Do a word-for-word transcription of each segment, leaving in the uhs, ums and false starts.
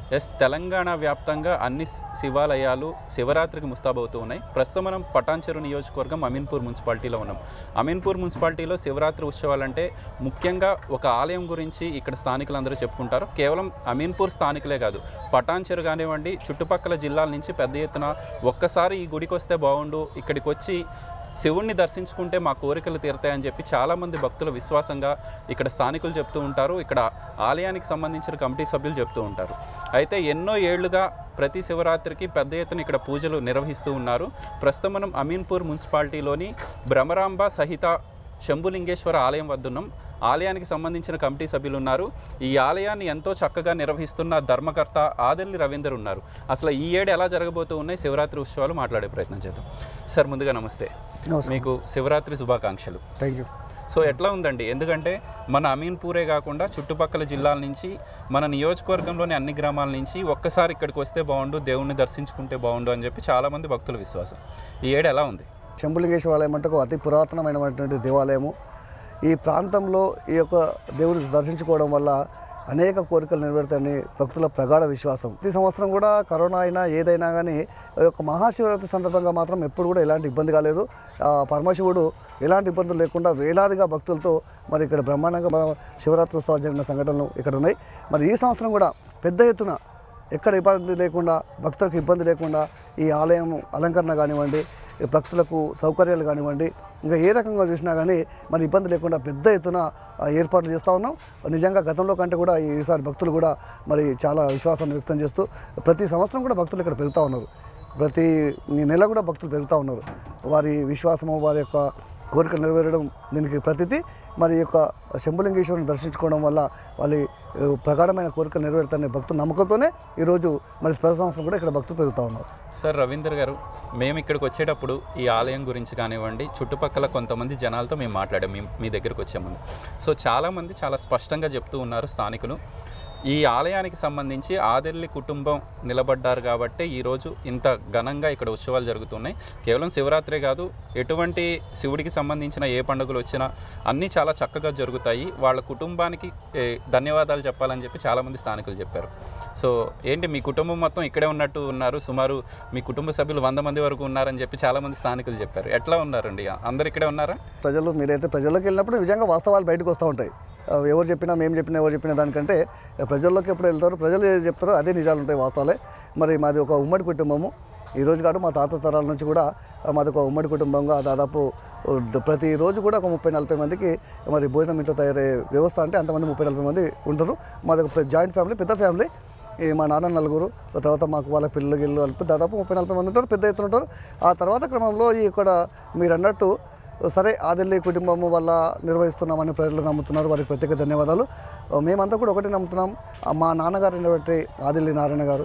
Yes Telangana వ్యాప్తంగా అన్ని శివాలయాలు శివరాత్రికి ముస్తాబవుతూ ఉన్నాయి. ప్రస్తుతం మనం పటాన్చెరు నియోజకవర్గం అమీన్పూర్ మున్సిపాలిటీలో ఉన్నాం. అమీన్పూర్ మున్సిపాలిటీలో శివరాత్రి ఉత్సవాలంటే ముఖ్యంగా ఒక ఆలయం గురించి ఇక్కడ స్థానికులందరూ చెప్పుకుంటారు. కేవలం అమీన్పూర్ స్థానికులే కాదు, పటాన్చెరు కానివ్వండి, చుట్టుపక్కల జిల్లాల నుంచి పెద్ద ఎత్తున ఒక్కసారి ఈ గుడికి వస్తే బాగుండు, ఇక్కడికి వచ్చి శివుణ్ణి దర్శించుకుంటే మా కోరికలు తీరుతాయని చెప్పి చాలామంది భక్తుల విశ్వాసంగా ఇక్కడ స్థానికులు చెప్తూ ఉంటారు. ఇక్కడ ఆలయానికి సంబంధించిన కమిటీ సభ్యులు చెప్తూ ఉంటారు. అయితే ఎన్నో ఏళ్లుగా ప్రతి శివరాత్రికి పెద్ద ఎత్తున ఇక్కడ పూజలు నిర్వహిస్తూ ఉన్నారు. ప్రస్తుతం మనం అమీన్పూర్ మున్సిపాలిటీలోని భ్రమరాంబ సహిత శంభులింగేశ్వర ఆలయం వద్ద ఉన్నాం. ఆలయానికి సంబంధించిన కమిటీ సభ్యులు ఉన్నారు. ఈ ఆలయాన్ని ఎంతో చక్కగా నిర్వహిస్తున్న ధర్మకర్త ఆదెల్లి రవీందర్ ఉన్నారు. అసలు ఈ ఏడు ఎలా జరగబోతూ ఉన్నాయి శివరాత్రి ఉత్సవాలు మాట్లాడే ప్రయత్నం చేద్దాం. సార్, ముందుగా నమస్తే. మీకు శివరాత్రి శుభాకాంక్షలు. Thank you. సో ఎట్లా ఉందండి? ఎందుకంటే మన అమీన్పూరే కాకుండా చుట్టుపక్కల జిల్లాల నుంచి, మన నియోజకవర్గంలోని అన్ని గ్రామాల నుంచి ఒక్కసారి ఇక్కడికి వస్తే బాగుండు, దేవుణ్ణి దర్శించుకుంటే బాగుండు అని చెప్పి చాలామంది భక్తుల విశ్వాసం. ఈ ఏడు ఎలా ఉంది? శంభులింగేశ్వర ఆలయం అంటే ఒక అతి పురాతనమైనటువంటి దేవాలయము. ఈ ప్రాంతంలో ఈ యొక్క దేవుడిని దర్శించుకోవడం వల్ల అనేక కోరికలు నెరవేరుతాయని భక్తుల ప్రగాఢ విశ్వాసం. ప్రతి సంవత్సరం కూడా కరోనా అయినా ఏదైనా కానీ ఈ యొక్క మహాశివరాత్రి సందర్భంగా మాత్రం ఎప్పుడు కూడా ఎలాంటి ఇబ్బంది కాలేదు. పరమశివుడు ఎలాంటి ఇబ్బందులు లేకుండా వేలాదిగా భక్తులతో మరి ఇక్కడ బ్రహ్మాండంగా శివరాత్రి ఉత్సవాలు జరిగిన సంఘటనలు ఇక్కడ ఉన్నాయి. మరి ఈ సంవత్సరం కూడా పెద్ద ఎత్తున ఎక్కడ ఇబ్బంది లేకుండా, భక్తులకు ఇబ్బంది లేకుండా ఈ ఆలయం అలంకరణ కానివ్వండి, భక్తులకు సౌకర్యాలు కానివ్వండి, ఇంకా ఏ రకంగా చూసినా కానీ మరి ఇబ్బంది లేకుండా పెద్ద ఎత్తున ఏర్పాట్లు చేస్తూ ఉన్నాం. నిజంగా గతంలో కంటే కూడా ఈసారి భక్తులు కూడా మరి చాలా విశ్వాసాన్ని వ్యక్తం చేస్తూ ప్రతి సంవత్సరం కూడా భక్తులు ఇక్కడ పెరుగుతూ ఉన్నారు. ప్రతి నెల కూడా భక్తులు పెరుగుతూ ఉన్నారు. వారి విశ్వాసము, వారి యొక్క కోరికలు నెరవేరడం దీనికి ప్రతిథి. మరి ఈ యొక్క శంభులింగేశ్వరుని దర్శించుకోవడం వల్ల వాళ్ళ ప్రగాఢమైన కోరికలు నెరవేరుతాయనే భక్తుల నమ్మకంతోనే ఈరోజు మరి ప్రతి సంవత్సరం కూడా ఇక్కడ భక్తులు పెరుగుతూ ఉన్నారు. సార్ రవీందర్ గారు, మేము ఇక్కడికి వచ్చేటప్పుడు ఈ ఆలయం గురించి కానివ్వండి, చుట్టుపక్కల కొంతమంది జనాలతో మేము మాట్లాడాం మీ మీ దగ్గరికి వచ్చే ముందు. సో చాలామంది చాలా స్పష్టంగా చెప్తూ ఉన్నారు స్థానికులు, ఈ ఆలయానికి సంబంధించి ఆదెల్లి కుటుంబం నిలబడ్డారు కాబట్టి ఈరోజు ఇంత ఘనంగా ఇక్కడ ఉత్సవాలు జరుగుతున్నాయి. కేవలం శివరాత్రే కాదు, ఎటువంటి శివుడికి సంబంధించిన ఏ పండుగలు వచ్చినా అన్నీ చాలా చక్కగా జరుగుతాయి. వాళ్ళ కుటుంబానికి ధన్యవాదాలు చెప్పాలని చెప్పి చాలామంది స్థానికులు చెప్పారు. సో ఏంటి, మీ కుటుంబం మొత్తం ఇక్కడే ఉన్నట్టు ఉన్నారు, సుమారు మీ కుటుంబ సభ్యులు వంద మంది వరకు ఉన్నారని చెప్పి చాలామంది స్థానికులు చెప్పారు. ఎట్లా ఉన్నారండి? అందరు ఇక్కడే ఉన్నారా? ప్రజలు మీరైతే ప్రజల్లోకి వెళ్ళినప్పుడు నిజంగా వాస్తవాలు బయటకు వస్తూ ఉంటాయి. ఎవరు చెప్పినా, మేము చెప్పినా, ఎవరు చెప్పిన దానికంటే ప్రజల్లోకి ఎప్పుడు వెళ్తారు, ప్రజలు ఏది చెప్తారో అదే నిజాలు ఉంటాయి, వాస్తవాలే. మరి మాది ఒక ఉమ్మడి కుటుంబము. ఈరోజు కాదు, మా తాత తరాల నుంచి కూడా మాది ఒక ఉమ్మడి కుటుంబంగా దాదాపు ప్రతిరోజు కూడా ఒక ముప్పై నలభై మందికి మరి భోజనం ఇంట్లో తయారయ్యే వ్యవస్థ అంటే అంతమంది ముప్పై నలభై మంది ఉంటారు. మాది ఒక జాయింట్ ఫ్యామిలీ, పెద్ద ఫ్యామిలీ. ఈ మా నాన్న నలుగురు, తర్వాత మాకు వాళ్ళ పిల్లలు గిల్లు కలిపి దాదాపు ముప్పై నలభై మంది ఉంటారు, పెద్ద ఎత్తున ఉంటారు. ఆ తర్వాత క్రమంలో ఇక్కడ మీరు అన్నట్టు సరే ఆదెల్లి కుటుంబం వల్ల నిర్వహిస్తున్నామని ప్రజలు నమ్ముతున్నారు, వారికి ప్రత్యేక ధన్యవాదాలు. మేమంతా కూడా ఒకటి నమ్ముతున్నాం. మా నాన్నగారు అయినటువంటి ఆదెల్లి నారాయణ గారు,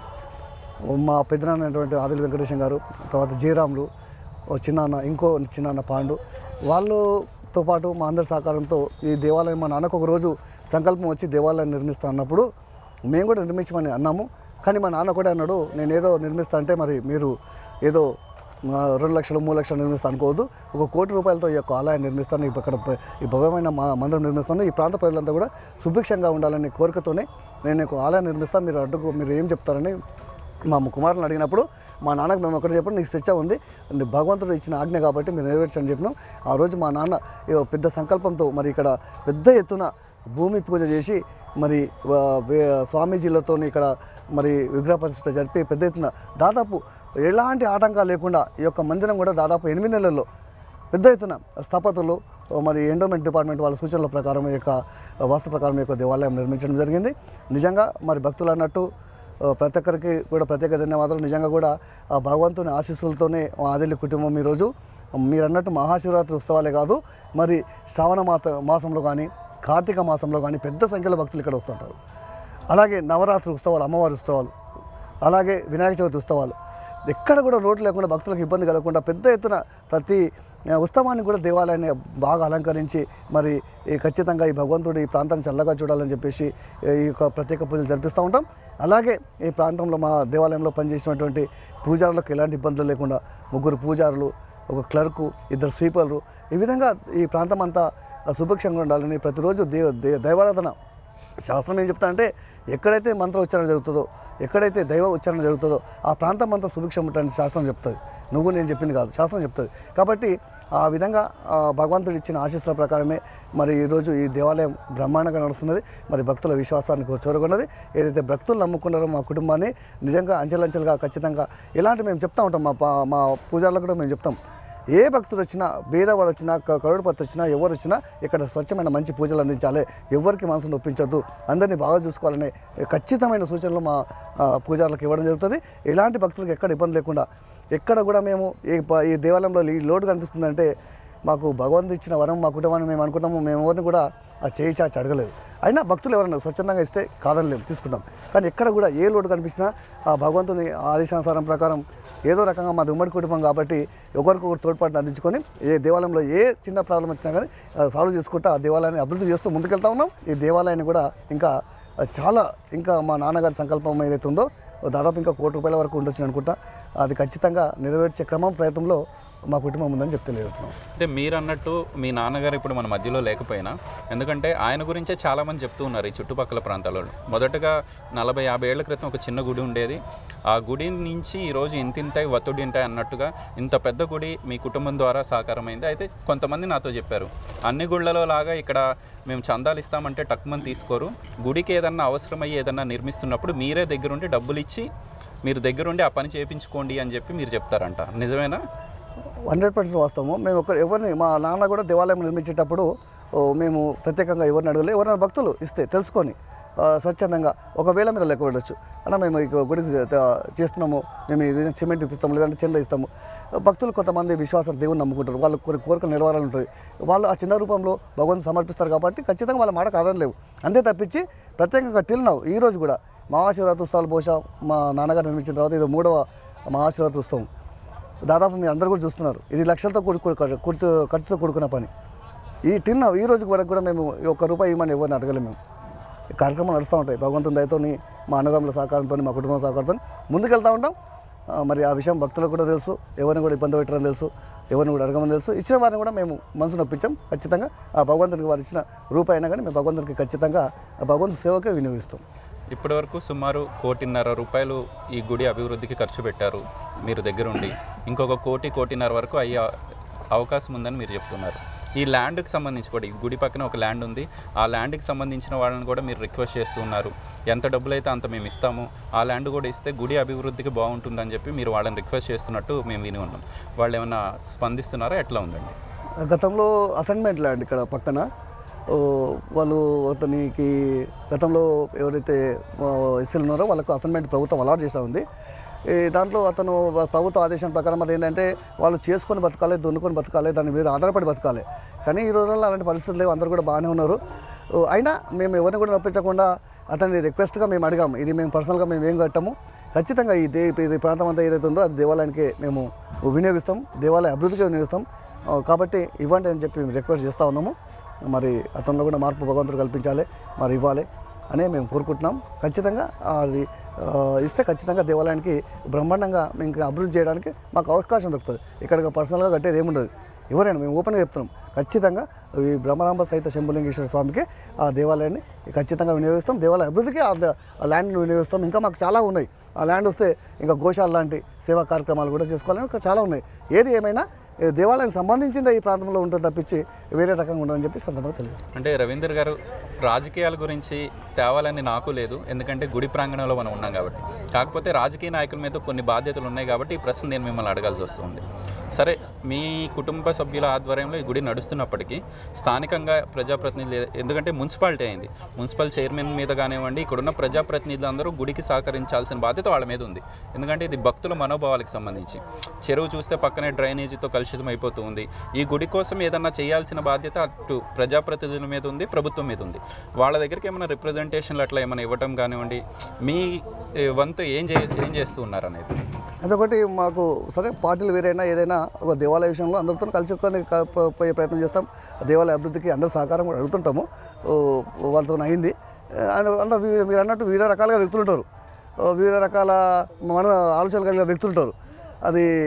మా పెద్దనాన్న అయినటువంటి ఆదెల్లి వెంకటేశం గారు, తర్వాత జయరాములు, చిన్నాన్న, ఇంకో చిన్నాన్న పాండు, వాళ్ళతో పాటు మా అందరి సహకారంతో ఈ దేవాలయం, మా నాన్నకు ఒక రోజు సంకల్పం వచ్చి దేవాలయం నిర్మిస్తా అన్నప్పుడు మేము కూడా నిర్మించమని అన్నాము. కానీ మా నాన్న కూడా అన్నాడు, నేను ఏదో నిర్మిస్తా అంటే మరి మీరు ఏదో రెండు లక్షలు మూడు లక్షలు నిర్మిస్తాను అనుకోవద్దు, ఒక కోటి రూపాయలతో ఈ యొక్క ఆలయాన్ని నిర్మిస్తాను, ఇక్కడ ఈ భవ్యమైన మా మందిరం నిర్మిస్తాను, ఈ ప్రాంత ప్రజలంతా కూడా సుభిక్షంగా ఉండాలనే కోరికతోనే నేను ఒక ఆలయం నిర్మిస్తాను, మీరు అడ్డుకు మీరు ఏం చెప్తారని మా కుమారుని అడిగినప్పుడు మా నాన్నకు మేము ఒకటి చెప్పడం, నీకు స్వేచ్ఛ ఉంది, భగవంతుడు ఇచ్చిన ఆజ్ఞ కాబట్టి మీరు నెరవేర్చని చెప్పినాం. ఆ రోజు మా నాన్న పెద్ద సంకల్పంతో మరి ఇక్కడ పెద్ద ఎత్తున భూమి పూజ చేసి మరి స్వామీజీలతో ఇక్కడ మరి విగ్రహ ప్రతిష్ఠ జరిపి పెద్ద ఎత్తున దాదాపు ఎలాంటి ఆటంకాలు లేకుండా ఈ యొక్క మందిరం కూడా దాదాపు ఎనిమిది నెలల్లో పెద్ద ఎత్తున స్థపతులు మరి ఎండోమెంట్ డిపార్ట్మెంట్ వాళ్ళ సూచనల ప్రకారం ఈ యొక్క వాస్తు ప్రకారం ఈ యొక్క దేవాలయం నిర్మించడం జరిగింది. నిజంగా మరి భక్తులు అన్నట్టు ప్రతి ఒక్కరికి కూడా ప్రత్యేక ధన్యవాదాలు. నిజంగా కూడా ఆ భగవంతుని ఆశీస్సులతోనే ఆదెల్లి కుటుంబం ఈరోజు మీరు అన్నట్టు మహాశివరాత్రి ఉత్సవాలే కాదు, మరి శ్రావణ మాత మాసంలో కానీ కార్తీక మాసంలో కానీ పెద్ద సంఖ్యలో భక్తులు ఇక్కడ వస్తుంటారు. అలాగే నవరాత్రి ఉత్సవాలు, అమ్మవారి ఉత్సవాలు, అలాగే వినాయక చవితి ఉత్సవాలు, ఎక్కడ కూడా లోటు లేకుండా భక్తులకు ఇబ్బంది కలగకుండా పెద్ద ఎత్తున ప్రతి ఉత్సవాన్ని కూడా దేవాలయాన్ని బాగా అలంకరించి మరి ఖచ్చితంగా ఈ భగవంతుడు ఈ ప్రాంతాన్ని చల్లగా చూడాలని చెప్పేసి ఈ యొక్క ప్రత్యేక పూజలు జరిపిస్తూ ఉంటాం. అలాగే ఈ ప్రాంతంలో మా దేవాలయంలో పనిచేసినటువంటి పూజారులకు ఎలాంటి ఇబ్బందులు లేకుండా ముగ్గురు పూజారులు, ఒక క్లర్కు, ఇద్దరు స్వీపర్లు, ఈ విధంగా ఈ ప్రాంతం అంతా సుభిక్షంగా ఉండాలని ప్రతిరోజు దేవ దైవారాధన శాస్త్రం ఏం చెప్తా అంటే ఎక్కడైతే మంత్ర ఉచ్చారణ జరుగుతుందో, ఎక్కడైతే దైవ ఉచ్చారణ జరుగుతుందో ఆ ప్రాంతం అంతా సుభిక్షం ఉంటాయని శాస్త్రం చెప్తుంది. నువ్వు నేను చెప్పింది కాదు, శాస్త్రం చెప్తుంది. కాబట్టి ఆ విధంగా భగవంతుడు ఇచ్చిన ఆశీస్సుల ప్రకారమే మరి ఈరోజు ఈ దేవాలయం బ్రహ్మాండంగా నడుస్తున్నది. మరి భక్తుల విశ్వాసానికి చేరుకున్నది. ఏదైతే భక్తులు నమ్ముకున్నారో మా కుటుంబాన్ని నిజంగా అంచెలంచెలుగా ఖచ్చితంగా ఇలాంటి మేము చెప్తా ఉంటాం. మా మా పూజారులకు కూడా మేము చెప్తాం, ఏ భక్తుడు వచ్చినా, బీదవాడు వచ్చినా, కరుడుపత్తి వచ్చినా, ఎవరు వచ్చినా ఇక్కడ స్వచ్ఛమైన మంచి పూజలు అందించాలి, ఎవరికి మనసు నొప్పించొద్దు, అందరినీ బాగా చూసుకోవాలనే ఖచ్చితమైన సూచనలు మా పూజారులకు ఇవ్వడం జరుగుతుంది. ఇలాంటి భక్తులకు ఎక్కడ ఇబ్బంది లేకుండా ఎక్కడ కూడా మేము ఈ ఈ దేవాలయంలో ఈ లోటు కనిపిస్తుందంటే మాకు భగవంతుడు ఇచ్చిన వరం మా కుటుంబాన్ని మేము అనుకుంటాము. మేము ఎవరిని కూడా ఆ చేయి చాచి అడగలేదు. అయినా భక్తులు ఎవరైనా స్వచ్ఛందంగా ఇస్తే కాదనలేము, తీసుకుంటాం. కానీ ఎక్కడ కూడా ఏ లోటు కనిపించినా ఆ భగవంతుని ఆదేశానుసారం ప్రకారం ఏదో రకంగా మాది ఉమ్మడి కుటుంబం కాబట్టి ఒకరికొకరు తోడ్పాటును అందించుకొని ఏ దేవాలయంలో ఏ చిన్న ప్రాబ్లం వచ్చినా కానీ సాల్వ్ చేసుకుంటూ ఆ దేవాలయాన్ని అభివృద్ధి చేస్తూ ముందుకెళ్తా ఉన్నాం. ఈ దేవాలయాన్ని కూడా ఇంకా చాలా ఇంకా మా నాన్నగారి సంకల్పం ఏదైతే ఉందో దాదాపు ఇంకా కోటి రూపాయల వరకు ఉండొచ్చు అనుకుంటా. అది ఖచ్చితంగా నెరవేర్చే క్రమం ప్రయత్నంలో మా కుటుంబం ఉందని చెప్తే తెలియజేస్తున్నాం. అంటే మీరు అన్నట్టు మీ నాన్నగారు ఇప్పుడు మన మధ్యలో లేకపోయినా, ఎందుకంటే ఆయన గురించే చాలామంది చెప్తూ ఉన్నారు ఈ చుట్టుపక్కల ప్రాంతాలలో. మొదటగా నలభై యాభై ఏళ్ల క్రితం ఒక చిన్న గుడి ఉండేది. ఆ గుడి నుంచి ఈరోజు ఇంతింతాయి వత్తుడింటాయి అన్నట్టుగా ఇంత పెద్ద గుడి మీ కుటుంబం ద్వారా సాకారమైంది. అయితే కొంతమంది నాతో చెప్పారు, అన్ని గుళ్ళలో లాగా ఇక్కడ మేము చందాలు ఇస్తామంటే టక్మని తీసుకోరు, గుడికి ఏదన్నా అవసరమయ్యి ఏదన్నా నిర్మిస్తున్నప్పుడు మీరే దగ్గరుండి డబ్బులు ఇచ్చి మీరు దగ్గరుండి ఆ పని చేయించుకోండి అని చెప్పి మీరు చెప్తారంట. నిజమేనా? హండ్రెడ్ పర్సెంట్ వాస్తవము. మేము ఒక ఎవరిని మా నాన్న కూడా దేవాలయం నిర్మించేటప్పుడు మేము ప్రత్యేకంగా ఎవరిని అడగలే. ఎవరైనా భక్తులు ఇస్తే తెలుసుకొని స్వచ్ఛందంగా ఒకవేళ మీరు లెక్క పెట్టవచ్చు అన్న, మేము ఈ గుడికి చేస్తున్నాము, మేము ఇది సిమెంట్ ఇప్పిస్తాము, లేదంటే చెంద ఇస్తాము. భక్తులు కొంతమంది విశ్వాసం దేవుని నమ్ముకుంటారు, వాళ్ళు కొన్ని కోరికలు నెరవేరాలని ఉంటుంది. వాళ్ళు ఆ చిన్న రూపంలో భగవంతుని సమర్పిస్తారు కాబట్టి ఖచ్చితంగా వాళ్ళ మాట కాదనలేవు. అంతే తప్పించి ప్రత్యేకంగా టిల్నావు ఈ రోజు కూడా మహాశివరాత్రి ఉత్సవాలు బహుశా మా నాన్నగారు నిర్మించిన తర్వాత ఇది మూడవ మహాశివరాత్రి ఉత్సవం. దాదాపు మీరు అందరూ కూడా చూస్తున్నారు, ఇది లక్షలతో కూడుకు ఖర్చు ఖర్చుతో కూడుకున్న పని. ఈ టిన్న ఈ రోజు వరకు కూడా మేము ఒక్క రూపాయి ఇవ్వమని ఎవరిని అడగలేము. మేము కార్యక్రమాలు నడుస్తూ ఉంటాయి. భగవంతుని దయతో మా అన్నదమ్ముల సహకారంతో మా కుటుంబం సహకారంతో ముందుకెళ్తూ ఉంటాం. మరి ఆ విషయం భక్తులకు కూడా తెలుసు, ఎవరిని కూడా ఇబ్బంది పెట్టడం తెలుసు, ఎవరిని కూడా అడగమని తెలుసు. ఇచ్చిన వారిని కూడా మేము మనసు నొప్పించాం. ఖచ్చితంగా ఆ భగవంతునికి వారు ఇచ్చిన రూపాయి అయినా కానీ మేము భగవంతునికి ఖచ్చితంగా ఆ భగవంతు సేవకే వినియోగిస్తాం. ఇప్పటివరకు సుమారు కోటిన్నర రూపాయలు ఈ గుడి అభివృద్ధికి ఖర్చు పెట్టారు మీరు దగ్గరుండి. ఇంకొక కోటి కోటిన్నర వరకు అయ్యే అవకాశం ఉందని మీరు చెప్తున్నారు. ఈ ల్యాండ్కి సంబంధించి కూడా ఈ గుడి పక్కన ఒక ల్యాండ్ ఉంది, ఆ ల్యాండ్కి సంబంధించిన వాళ్ళని కూడా మీరు రిక్వెస్ట్ చేస్తున్నారు, ఎంత డబ్బులు అయితే అంత మేము ఇస్తాము, ఆ ల్యాండ్ కూడా ఇస్తే గుడి అభివృద్ధికి బాగుంటుందని చెప్పి మీరు వాళ్ళని రిక్వెస్ట్ చేస్తున్నట్టు మేము విని ఉన్నాం. వాళ్ళు ఏమైనా స్పందిస్తున్నారా? ఎట్లా ఉందండి? గతంలో అసైన్మెంట్ ల్యాండ్ ఇక్కడ పక్కన వాళ్ళు అతనికి గతంలో ఎవరైతే ఎస్సీలు ఉన్నారో వాళ్ళకు అసైన్మెంట్ ప్రభుత్వం అలాట్ చేస్తూ ఉంది. దాంట్లో అతను ప్రభుత్వ ఆదేశం ప్రకారం అది ఏంటంటే వాళ్ళు చేసుకొని బతకాలి, దున్నుకొని బతకాలి, దాని మీద ఆధారపడి బతకాలి. కానీ ఈ రోజుల్లో అలాంటి పరిస్థితులు లేవు, అందరూ కూడా బాగానే ఉన్నారు. అయినా మేము ఎవరిని కూడా నొప్పించకుండా అతన్ని రిక్వెస్ట్గా మేము అడిగాము, ఇది మేము పర్సనల్గా మేము ఏం కట్టాము, ఖచ్చితంగా ఈ దే ఇది ప్రాంతం అంతా ఏదైతే ఉందో అది దేవాలయానికి మేము వినియోగిస్తాం, దేవాలయ అభివృద్ధికి వినియోగిస్తాం. కాబట్టి ఇవ్వండి అని చెప్పి మేము రిక్వెస్ట్ చేస్తూ ఉన్నాము. మరి అతనిలో కూడా మార్పు భగవంతుడు కల్పించాలి, మరి ఇవ్వాలి అనే మేము కోరుకుంటున్నాం. ఖచ్చితంగా అది ఇస్తే ఖచ్చితంగా దేవాలయానికి బ్రహ్మాండంగా మేము ఇంకా అభివృద్ధి చేయడానికి మాకు అవకాశం దొరుకుతుంది. ఇక్కడ పర్సనల్గా కట్టేది ఏముండదు, ఎవరైనా మేము ఓపెన్గా చెప్తున్నాం. ఖచ్చితంగా ఈ బ్రహ్మరాంబ సహిత శంభులింగేశ్వర స్వామికి ఆ దేవాలయాన్ని ఖచ్చితంగా వినియోగిస్తాం, దేవాలయ అభివృద్ధికి ఆ ల్యాండ్ని వినియోగిస్తాం. ఇంకా మాకు చాలా ఉన్నాయి, ఆ ల్యాండ్ వస్తే ఇంకా గోశాల లాంటి సేవా కార్యక్రమాలు కూడా చేసుకోవాలని ఇంకా చాలా ఉన్నాయి. ఏది ఏమైనా దేవాలయానికి సంబంధించింది ఈ ప్రాంతంలో ఉంటుంది తప్పించి వేరే రకంగా ఉండదని చెప్పి సందర్భంగా తెలియదు. అంటే రవీందర్ గారు, రాజకీయాల గురించి తేవాలని నాకు లేదు, ఎందుకంటే గుడి ప్రాంగణంలో మనం ఉన్నాం కాబట్టి. కాకపోతే రాజకీయ నాయకుల మీద కొన్ని బాధ్యతలు ఉన్నాయి కాబట్టి ఈ ప్రశ్న నేను మిమ్మల్ని అడగాల్సి వస్తుంది. సరే, మీ కుటుంబ సభ్యుల ఆధ్వర్యంలో ఈ గుడి నడుస్తున్నప్పటికీ స్థానికంగా ప్రజాప్రతినిధులు, ఎందుకంటే మున్సిపాలిటీ అయింది, మున్సిపల్ చైర్మన్ మీద కానివ్వండి, ఇక్కడున్న ప్రజాప్రతినిధులు అందరూ గుడికి సహకరించాల్సిన బాధ్యత వాళ్ళ మీద ఉంది. ఎందుకంటే ఇది భక్తుల మనోభావాలకు సంబంధించి. చెరువు చూస్తే పక్కనే డ్రైనేజీతో కలుషితం అయిపోతూ ఉంది. ఈ గుడి కోసం ఏదన్నా చేయాల్సిన బాధ్యత అటు ప్రజాప్రతినిధుల మీద ఉంది, ప్రభుత్వం మీద ఉంది. వాళ్ళ దగ్గరికి ఏమైనా రిప్రజెంటేషన్లు అట్లా ఏమైనా ఇవ్వటం కానివ్వండి, మీ వంతు ఏం చే ఏం చేస్తూ ఉన్నారు అనేది. అదొకటి మాకు సరే, పార్టీలు వేరైనా ఏదైనా ఒక దేవాలయ విషయంలో అందరితో కలుసుకొని పోయే ప్రయత్నం చేస్తాం. దేవాలయ అభివృద్ధికి అందరూ సహకారం కూడా అడుగుతుంటాము, వాళ్ళతో అయింది. అంత మీరు అన్నట్టు వివిధ రకాలుగా వ్యక్తులు ఉంటారు, వివిధ రకాల మన ఆలోచనలు కలిగిన వ్యక్తులు ఉంటారు. అది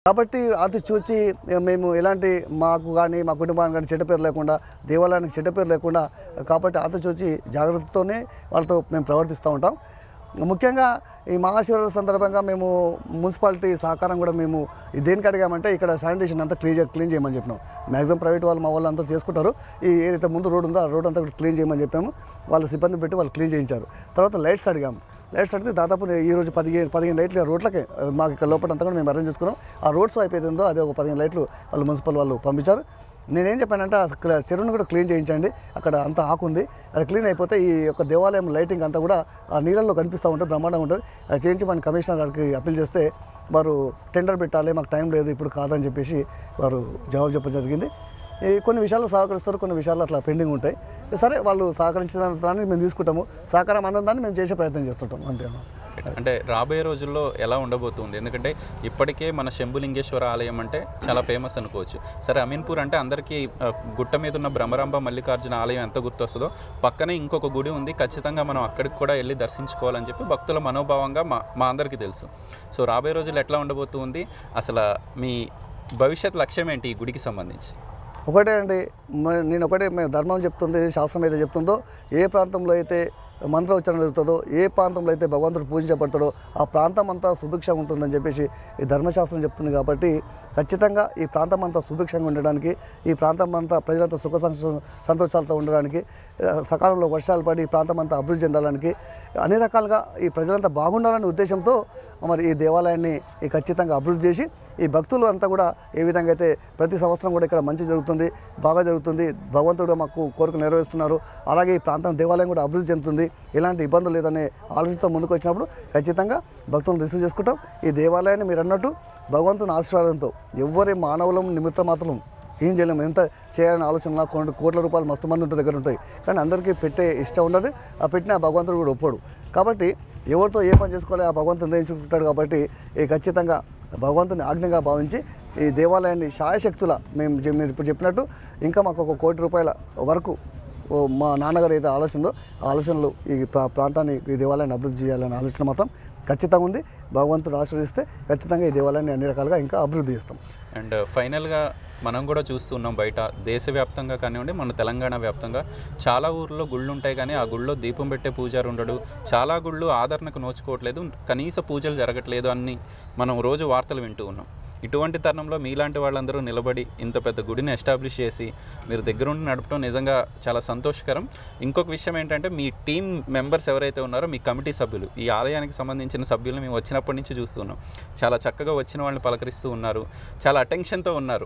కాబట్టి అది చూసి మేము ఎలాంటి మాకు కానీ మా కుటుంబానికి కానీ చెడ్డ పేరు లేకుండా దేవాలయానికి చెడ్డ పేరు లేకుండా కాబట్టి అది చూసి జాగ్రత్తతోనే వాళ్ళతో మేము ప్రవర్తిస్తూ ఉంటాం. ముఖ్యంగా ఈ మహాశివరాత్రి సందర్భంగా మేము మున్సిపాలిటీ సహకారం కూడా మేము దేనికి అడిగామంటే ఇక్కడ శానిటేషన్ అంతా క్లీన్ క్లీన్ చేయమని చెప్పినాం. మ్యాక్సిమం ప్రైవేట్ వాళ్ళు మా వాళ్ళు అంతా చేసుకుంటారు. ఈ ఏదైతే ముందు రోడ్ ఉందో ఆ రోడ్ అంతా కూడా క్లీన్ చేయమని చెప్పాము. వాళ్ళు సిబ్బంది పెట్టి వాళ్ళు క్లీన్ చేయించారు. తర్వాత లైట్స్ అడిగాము. లైట్స్ అడిగితే దాదాపు ఈరోజు పదిహేను పదిహేను లైట్లు ఆ రోడ్లకే మాకు ఇక్కడ లోపలంతా కూడా మేము అరేంజ్ చేసుకున్నాం. ఆ రోడ్స్ అయిపోయింది ఉందో అది ఒక పదిహేను లైట్లు వాళ్ళు మున్సిపల్ వాళ్ళు పంపించారు. నేనేం చెప్పానంటే అసలు చెరువును కూడా క్లీన్ చేయించండి, అక్కడ అంతా ఆకుంది, అది క్లీన్ అయిపోతే ఈ యొక్క దేవాలయం లైటింగ్ అంతా కూడా ఆ నీళ్ళల్లో కనిపిస్తూ ఉంటుంది, బ్రహ్మాండంగా ఉంటుంది. అది చేయించి మన కమిషనర్ గారికి అప్పీల్ చేస్తే వారు టెండర్ పెట్టాలి, మాకు టైం లేదు ఇప్పుడు కాదని చెప్పేసి వారు జవాబు చెప్పడం జరిగింది. ఈ కొన్ని విషయాల్లో సహకరిస్తారు, కొన్ని విషయాల్లో అట్లా పెండింగ్ ఉంటాయి. సరే వాళ్ళు సహకరించిన దాన్ని మేము తీసుకుంటాము, సహకారం అందం దాన్ని మేము చేసే ప్రయత్నం చేస్తుంటాం అంతే. అంటే రాబోయే రోజుల్లో ఎలా ఉండబోతుంది? ఎందుకంటే ఇప్పటికే మన శంభులింగేశ్వర ఆలయం అంటే చాలా ఫేమస్ అనుకోవచ్చు. సరే అమీన్పూర్ అంటే అందరికీ గుట్ట మీద ఉన్న బ్రహ్మరాంబ మల్లికార్జున ఆలయం ఎంత గుర్తొస్తుందో పక్కనే ఇంకొక గుడి ఉంది, ఖచ్చితంగా మనం అక్కడికి కూడా వెళ్ళి దర్శించుకోవాలని చెప్పి భక్తుల మనోభావంగా మా మా అందరికీ తెలుసు. సో రాబోయే రోజులు ఎట్లా ఉండబోతుంది, అసలు మీ భవిష్యత్ లక్ష్యం ఏంటి ఈ గుడికి సంబంధించి? ఒకటే అండి, నేను ఒకటే మేము ధర్మం చెప్తుంది, శాస్త్రం అయితే చెప్తుందో, ఏ ప్రాంతంలో అయితే మంత్రోచ్చారణ జరుగుతుందో, ఏ ప్రాంతంలో అయితే భగవంతుడు పూజించబడతాడో ఆ ప్రాంతం అంతా సుభిక్షంగా ఉంటుందని చెప్పేసి ఈ ధర్మశాస్త్రం చెప్తుంది. కాబట్టి ఖచ్చితంగా ఈ ప్రాంతం అంతా సుభిక్షంగా ఉండడానికి, ఈ ప్రాంతం అంతా ప్రజలంతా సుఖ సంతోషాలతో ఉండడానికి, సకాలంలో వర్షాలు పడి ఈ ప్రాంతం అంతా అభివృద్ధి చెందడానికి, అన్ని రకాలుగా ఈ ప్రజలంతా బాగుండాలనే ఉద్దేశంతో మరి ఈ దేవాలయాన్ని ఖచ్చితంగా అభివృద్ధి చేసి ఈ భక్తులు అంతా కూడా ఏ విధంగా అయితే ప్రతి సంవత్సరం కూడా ఇక్కడ మంచి జరుగుతుంది, బాగా జరుగుతుంది, భగవంతుడు మాకు కోరికలు నెరవేరుస్తున్నారు, అలాగే ఈ ప్రాంతం దేవాలయం కూడా అభివృద్ధి చెందుతుంది, ఎలాంటి ఇబ్బందులు లేదనే ఆలోచనతో ముందుకు వచ్చినప్పుడు ఖచ్చితంగా భక్తులను రిసీవ్ చేసుకుంటాం. ఈ దేవాలయాన్ని మీరు అన్నట్టు భగవంతుని ఆశీర్వాదంతో ఎవరి మానవులం నిమిత్త మాత్రం ఏం చేయలేము. ఎంత చేయాలని ఆలోచన కొన్ని కోట్ల రూపాయలు మస్తు మంది ఉంటే దగ్గర ఉంటాయి, కానీ అందరికీ పెట్టే ఇష్టం ఉండదు, ఆ పెట్టిన భగవంతుడు కూడా ఒప్పుకోడు. కాబట్టి ఎవరితో ఏ పని చేసుకోవాలి ఆ భగవంతుడు నిర్ణయించుకుంటాడు. కాబట్టి ఈ ఖచ్చితంగా భగవంతుని ఆజ్ఞగా భావించి ఈ దేవాలయాన్ని శాయశక్తుల మేము మీరు ఇప్పుడు చెప్పినట్టు ఇంకా మాకు ఒక కోటి రూపాయల వరకు మా నాన్నగారు అయితే ఆలోచనలో ఆలోచనలు ఈ ప్రాంతాన్ని ఈ దేవాలయాన్ని అభివృద్ధి చేయాలనే ఆలోచన మాత్రం ఖచ్చితంగా ఉంది. భగవంతుడు ఆశీర్వదిస్తే ఖచ్చితంగా ఈ దేవాలయాన్ని అన్ని రకాలుగా ఇంకా అభివృద్ధి చేస్తాం. అండ్ ఫైనల్గా మనం కూడా చూస్తున్నాం బయట దేశవ్యాప్తంగా కానివ్వండి మన తెలంగాణ వ్యాప్తంగా చాలా ఊర్లో గుళ్ళు ఉంటాయి, కానీ ఆ గుళ్ళో దీపం పెట్టే పూజారు ఉండడు, చాలా గుళ్ళు ఆదరణకు నోచుకోవట్లేదు, కనీస పూజలు జరగట్లేదు అని మనం రోజు వార్తలు వింటూ ఉన్నాం. ఇటువంటి తరుణంలో మీలాంటి వాళ్ళందరూ నిలబడి ఇంత పెద్ద గుడిని ఎస్టాబ్లిష్ చేసి మీరు దగ్గరుండి నడపడం నిజంగా చాలా సంతోషకరం. ఇంకొక విషయం ఏంటంటే మీ టీం మెంబర్స్ ఎవరైతే ఉన్నారో మీ కమిటీ సభ్యులు, ఈ ఆలయానికి సంబంధించిన సభ్యులను మేము వచ్చినప్పటి నుంచి చూస్తున్నాం, చాలా చక్కగా వచ్చిన వాళ్ళని పలకరిస్తూ ఉన్నారు, చాలా అటెన్షన్తో ఉన్నారు.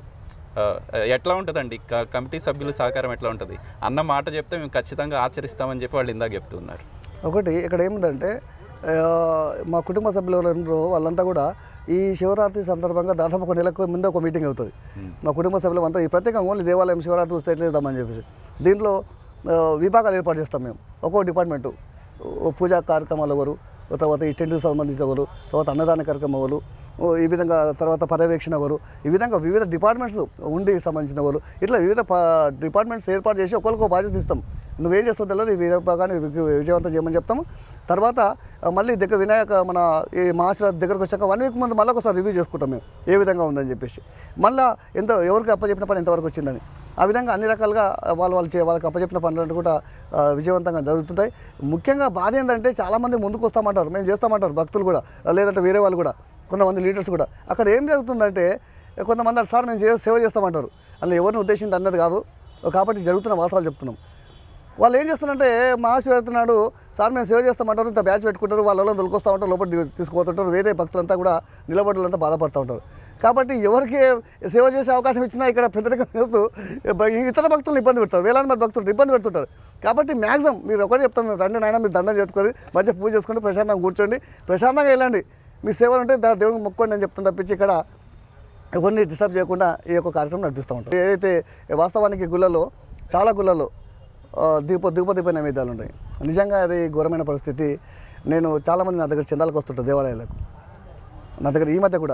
ఎట్లా ఉంటుందండి కమిటీ సభ్యుల సహకారం ఎట్లా ఉంటుంది? అన్న మాట చెప్తే మేము ఖచ్చితంగా ఆచరిస్తామని చెప్పి వాళ్ళు ఇందాక చెప్తున్నారు. ఒకటి ఇక్కడ ఏముందంటే మా కుటుంబ సభ్యులు ఎవరు వాళ్ళంతా కూడా ఈ శివరాత్రి సందర్భంగా దాదాపు ఒక నెలకు ముందు ఒక మీటింగ్ అవుతుంది. మా కుటుంబ సభ్యులు అంతా ఈ ప్రత్యేకంగా ఓన్లీ దేవాలయం శివరాత్రి వస్తే ఎట్లేద్దామని చెప్పేసి దీంట్లో విభాగాలు ఏర్పాటు చేస్తాం మేము. ఒక్కో డిపార్ట్మెంటు పూజా కార్యక్రమాలు ఎవరు, తర్వాత ఈ టెంట్కి సంబంధించిన ఎవరు, తర్వాత అన్నదాన కార్యక్రమం ఎవరు, ఈ విధంగా తర్వాత పర్యవేక్షణ ఎవరు, ఈ విధంగా వివిధ డిపార్ట్మెంట్స్ ఉండి సంబంధించిన వాళ్ళు, ఇట్లా వివిధ డిపార్ట్మెంట్స్ ఏర్పాటు చేసి ఒకరికో బాధ్యత ఇస్తాం. నువ్వేం చేస్తావు తెలియదు, ఈ విభాగాన్ని విజయవంతం చేయమని చెప్తాము. తర్వాత మళ్ళీ దగ్గర వినాయక మన ఈ మహాశివరాత్రి దగ్గరకు వచ్చాక వన్ వీక్ ముందు మళ్ళీ ఒకసారి రివ్యూ చేసుకుంటాం మేము ఏ విధంగా ఉందని చెప్పేసి, మళ్ళీ ఎంత ఎవరికి అప్పచెప్పిన పని ఎంతవరకు వచ్చిందని. ఆ విధంగా అన్ని రకాలుగా వాళ్ళు వాళ్ళు చే వాళ్ళకి అప్పచెప్పిన పనులు కూడా విజయవంతంగా జరుగుతుంటాయి. ముఖ్యంగా బాధ ఏంటంటే చాలామంది ముందుకు వస్తామంటారు, మేము చేస్తామంటారు భక్తులు కూడా, లేదంటే వేరే వాళ్ళు కూడా, కొంతమంది లీడర్స్ కూడా. అక్కడ ఏం జరుగుతుందంటే కొంతమంది సార్ మేము సేవ చేస్తామంటారు, అలా ఎవరిని ఉద్దేశించి అన్నది కాదు, కాబట్టి జరుగుతున్న వాస్తవాలు చెప్తున్నాం. వాళ్ళు ఏం చేస్తారంటే మహాశివరాత్రి నాడు సార్ మేము సేవ చేస్తామంటారు, ఇంత బ్యాచ్ పెట్టుకుంటారు, వాళ్ళలో దొరికొస్తూ ఉంటారు, లోపల తీసుకుపోతుంటారు, వేరే భక్తులంతా కూడా నిలబడాలంతా బాధపడుతూ ఉంటారు. కాబట్టి ఎవరికి సేవ చేసే అవకాశం ఇచ్చినా ఇక్కడ పెద్దగా చేస్తూ ఇతర భక్తులను ఇబ్బంది పెడతారు, వేలాది మంది భక్తులు ఇబ్బంది పెడుతుంటారు. కాబట్టి మ్యాక్సిమం మీరు ఒకటి చెప్తాను, మేము రెండు నాయన మీరు దండం చేసుకొని మంచిగా పూజ చేసుకొని ప్రశాంతంగా కూర్చోండి, ప్రశాంతంగా వెళ్ళండి, మీ సేవలు ఉంటే దా దేవుడికి మొక్కోండి అని చెప్తాను తప్పించి ఇక్కడ ఎవరిని డిస్టర్బ్ చేయకుండా ఈ యొక్క కార్యక్రమం నడిపిస్తూ ఉంటాం. ఏదైతే వాస్తవానికి గుళ్ళలో చాలా గుళ్ళలో దీప దీప దీప నైవేద్యాలు ఉంటాయి. నిజంగా అది ఘోరమైన పరిస్థితి. నేను చాలామంది నా దగ్గర చందాలకు వస్తుంటారు దేవాలయాలకు, నా దగ్గర ఈ మధ్య కూడా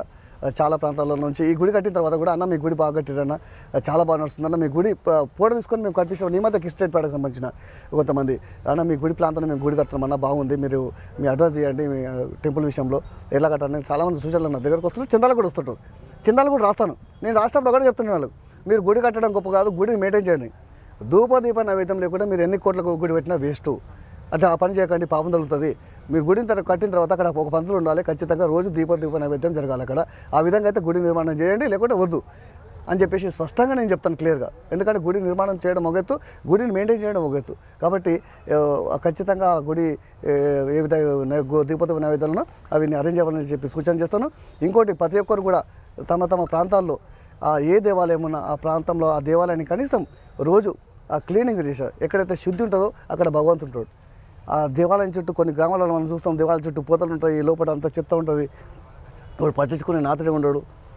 చాలా ప్రాంతాల నుంచి ఈ గుడి కట్టిన తర్వాత కూడా అన్న మీ గుడి బాగా కట్టిరన్న చాలా బాగా నడుస్తుంది అన్న మీ గుడి ఫోటో తీసుకొని మేము కనిపించాం ఈ మధ్య కిస్టేట్ పేడకు సంబంధించిన కొంతమంది అన్న మీ గుడి ప్రాంతాన్ని మేము గుడి కడుతున్నాం అన్న బాగుంది మీరు మీ అడ్వైస్ చేయండి మీ టెంపుల్ విషయంలో ఎలా కట్టాలని చాలామంది సూచనలు నా దగ్గరకు వస్తున్నారు చందాలు కూడా వస్తుంటారు చందాలు కూడా రాస్తాను నేను రాసినప్పుడు కూడా చెప్తున్నాను వాళ్ళకి మీరు గుడి కట్టడం గొప్ప కాదు గుడిని మెయింటైన్ చేయండి ధూప దీప నైవేద్యం లేకుండా మీరు ఎన్ని కోట్లకు గుడి పెట్టినా వేస్ట్ అంటే ఆ పని చేయకండి పాపం తగులుతుంది మీరు గుడిని తర్వాత కట్టిన తర్వాత అక్కడ ఒక పంతులు ఉండాలి ఖచ్చితంగా రోజు దీప దీప నైవేద్యం జరగాలి అక్కడ ఆ విధంగా అయితే గుడి నిర్మాణం చేయండి లేకుంటే వద్దు అని చెప్పేసి స్పష్టంగా నేను చెప్తాను క్లియర్గా ఎందుకంటే గుడి నిర్మాణం చేయడం ఒక ఎత్తు గుడిని మెయింటైన్ చేయడం ఒక ఎత్తు కాబట్టి ఖచ్చితంగా గుడి ఏ విధంగా దీపదీప నైవేద్యాలను అవి అరేంజ్ అవ్వాలని చెప్పి సూచన చేస్తాను ఇంకోటి ప్రతి ఒక్కరు కూడా తమ తమ ప్రాంతాల్లో ఏ దేవాలయం ఉన్నా ఆ ప్రాంతంలో ఆ దేవాలయాన్ని కనీసం రోజు ఆ క్లీనింగ్ చేశారు ఎక్కడైతే శుద్ధి ఉంటుందో అక్కడ భగవంతుడు ఉంటాడు ఆ దేవాలయం చుట్టూ కొన్ని గ్రామాలలో మనం చూస్తాం దేవాలయం చుట్టూ పోతలు ఉంటాయి లోపల అంతా చెప్తూ ఉంటుంది వాడు పట్టించుకునే నాతుడే ఉండడు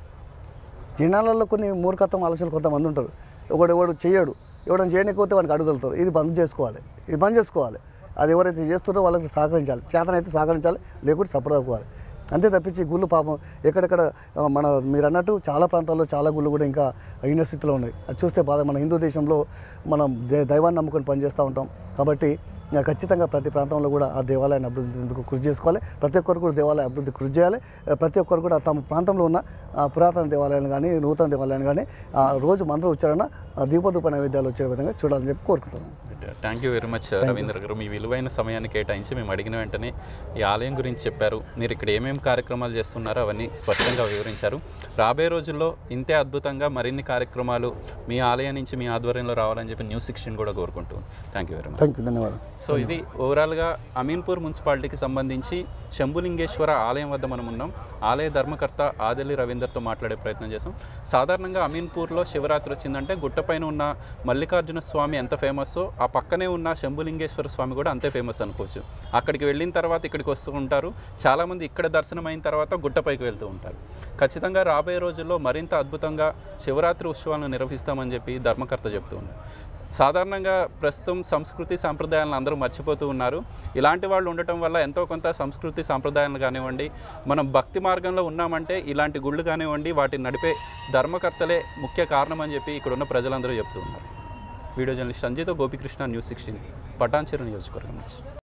జనాలలో కొన్ని మూర్ఖత్వం ఆలోచనలు కొంతమంది ఉంటారు ఒకడు ఎవడు చేయడు ఎవడని చేయకపోతే వాడికి అడుగుతారు ఇది బంద్ చేసుకోవాలి ఇది బంద్ చేసుకోవాలి అది ఎవరైతే చేస్తున్నారో వాళ్ళకి సహకరించాలి చేతనైతే సహకరించాలి లేకుంటే సపడకోవాలి అంతే తప్పించి గుళ్ళు పాపం ఎక్కడెక్కడ మన మీరు అన్నట్టు చాలా ప్రాంతాల్లో చాలా గుళ్ళు కూడా ఇంకా హీన స్థితిలో ఉన్నాయి అది చూస్తే బాధ మన హిందూ దేశంలో మనం దైవాన్ని నమ్ముకొని పనిచేస్తూ ఉంటాం కాబట్టి ఖచ్చితంగా ప్రతి ప్రాంతంలో కూడా ఆ దేవాలయాన్ని అభివృద్ధి కృషి చేసుకోవాలి ప్రతి ఒక్కరు కూడా దేవాలయ అభివృద్ధి కృషి చేయాలి ప్రతి ఒక్కరు కూడా తమ ప్రాంతంలో ఉన్న పురాతన దేవాలయాలు కానీ నూతన దేవాలయాలు కానీ రోజు మంత్ర ఉచ్చారణ దీపదూప నైవేద్యాలు వచ్చే విధంగా చూడాలని చెప్పి కోరుకుంటున్నాను thank you very much Ravindra garu మీ విలువైన సమయాన్ని కేటాయించి మేము అడిగిన వెంటనే ఈ ఆలయం గురించి చెప్పారు మీరు ఇక్కడ ఏమేమి కార్యక్రమాలు చేస్తున్నారో అవన్నీ స్పష్టంగా వివరించారు రాబోయే రోజుల్లో ఇంతే అద్భుతంగా మరిన్ని కార్యక్రమాలు మీ ఆలయం నుంచి మీ ఆధ్వర్యంలో రావాలని చెప్పి న్యూస్ సిక్స్టీన్ కూడా కోరుకుంటున్నాను thank you very much thank you ధన్యవాదాలు సో ఇది ఓవరాల్గా అమీన్పూర్ మున్సిపాలిటీకి సంబంధించి శంభులింగేశ్వర ఆలయం వద్ద మనం ఉన్నాం ఆలయ ధర్మకర్త ఆదెల్లి రవీందర్తో మాట్లాడే ప్రయత్నం చేసాం సాధారణంగా అమీన్పూర్లో శివరాత్రి వచ్చిందంటే గుట్టపైన ఉన్న మల్లికార్జున స్వామి ఎంత ఫేమస్సో ఆ పక్కనే ఉన్న శంభులింగేశ్వర స్వామి కూడా అంతే ఫేమస్ అనుకోవచ్చు అక్కడికి వెళ్ళిన తర్వాత ఇక్కడికి వస్తూ ఉంటారు చాలామంది ఇక్కడ దర్శనం అయిన తర్వాత గుట్టపైకి వెళ్తూ ఉంటారు ఖచ్చితంగా రాబోయే రోజుల్లో మరింత అద్భుతంగా శివరాత్రి ఉత్సవాలను నిర్వహిస్తామని చెప్పి ధర్మకర్త చెప్తూ ఉన్నారు సాధారణంగా ప్రస్తుతం సంస్కృతి సాంప్రదాయాలను అందరూ మర్చిపోతూ ఉన్నారు ఇలాంటి వాళ్ళు ఉండటం వల్ల ఎంతో కొంత సంస్కృతి సాంప్రదాయాలు కానివ్వండి మనం భక్తి మార్గంలో ఉన్నామంటే ఇలాంటి గుళ్ళు కానివ్వండి వాటిని నడిపే ధర్మకర్తలే ముఖ్య కారణం అని చెప్పి ఇక్కడ ఉన్న ప్రజలందరూ చెప్తూ ఉన్నారు వీడియో జర్నలిస్ట్ సంజయ్తో గోపికృష్ణ న్యూస్ సిక్స్టీన్ పటాన్చెరు నియోజకవర్గం నుంచి